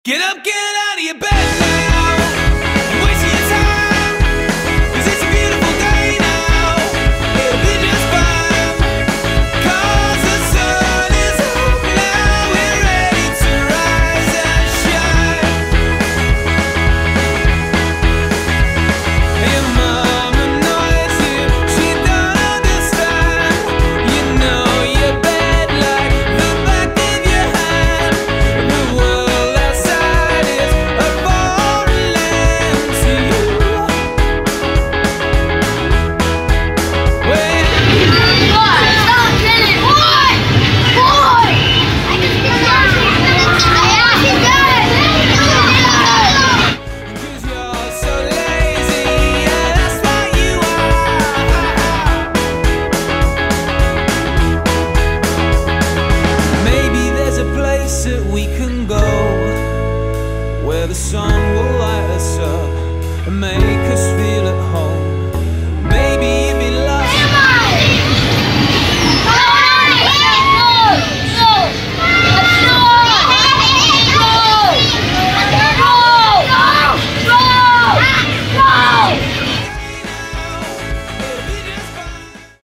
Get up, get out of your bed now. You're wasting your time, 'cause it's a beautiful day now. It'll be just fine, 'cause the sun is up now. We're ready to rise and shine. And your mama knows it, she don't understand. You know your bed like the back of your hand. The world outside is a foreign land to you. When Cause you're so lazy, yeah, that's what you are. Maybe there's a place that we can go where the sun will light us up and make